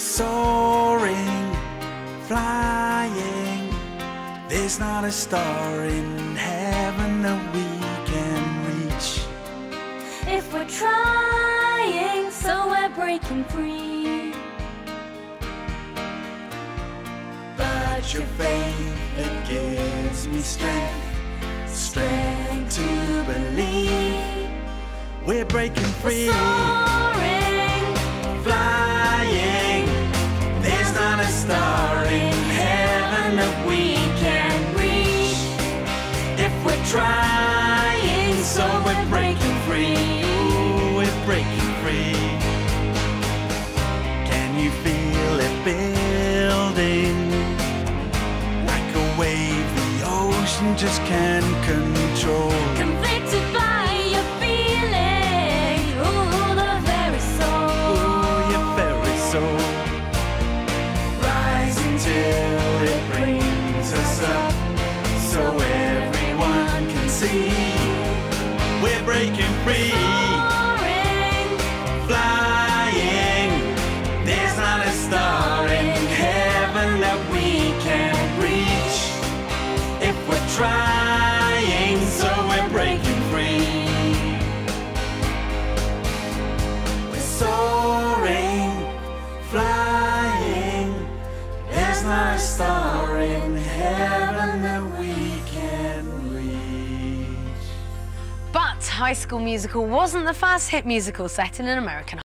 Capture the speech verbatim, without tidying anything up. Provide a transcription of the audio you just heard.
Soaring, flying, there's not a star in heaven that we can reach. If we're trying, so we're breaking free. But your faith, it gives me strength, strength to believe. We're breaking free. We're soaring, flying, there's not a star in heaven that we can reach. If we're trying, so we're breaking free. Ooh, we're breaking free. Can you feel it building? Like a wave the ocean just can't control. convicted by your feeling. Ooh, the very soul. Ooh, your very soul. Rising till it brings us up, so everyone can see. We're breaking free. Soaring, Flying, there's not a star in heaven that we can't reach. If we're trying, so we're breaking free. We're soaring, flying, there's not a star in heaven that we can reach. But High School Musical wasn't the first hit musical set in an American